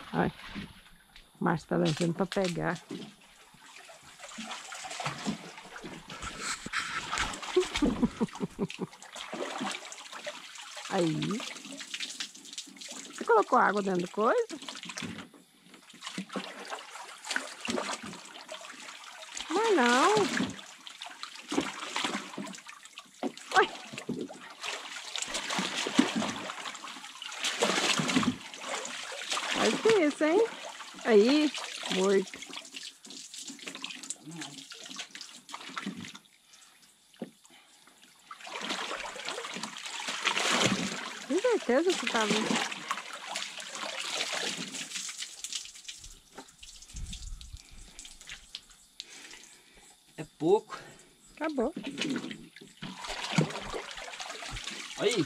Olha. O Márcio tá levando pra pegar. Aí. Você colocou água dentro do coisa? Mas não. Oi. Faz isso, hein? Aí, morto. Com certeza que tá vendo. É pouco. Acabou. Aí.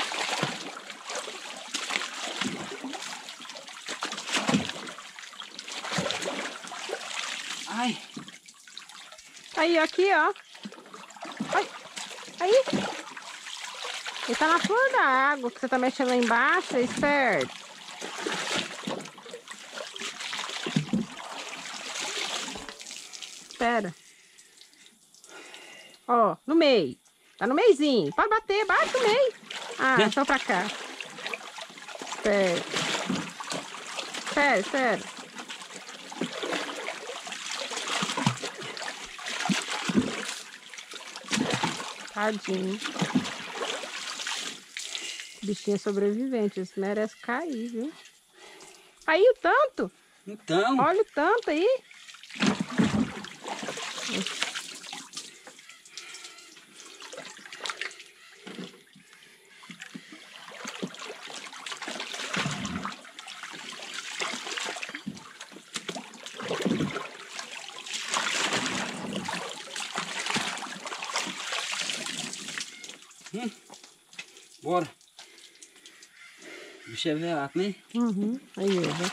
Ai. Aí, aqui, ó. Ai. Aí. Ele tá na flor da água, que você tá mexendo lá embaixo, é esperto. Espera. Ó, no meio. Tá no meizinho. Pode bater, bate no meio. Ah, só pra cá. Espera. Espera, espera. Tadinho. Bichinho sobrevivente, eles merecem cair, viu? Aí o tanto. Então. Olha o tanto aí. Bora. O bicho é velato, né? Uhum. Aí, ó.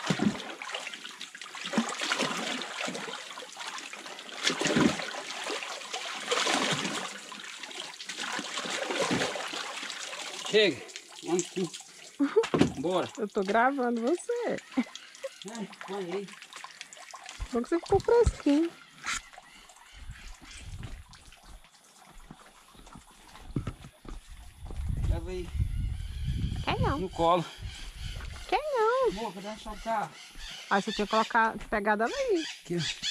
Chega. Vamos aqui. Bora. Eu tô gravando você. Ai, olha aí. Bom que você ficou fresquinho. Leva aí. Quer não. No colo. Quer não. Boa, cadê a chave? Aí você tinha colocado, pegado ela aí. Aqui, ó.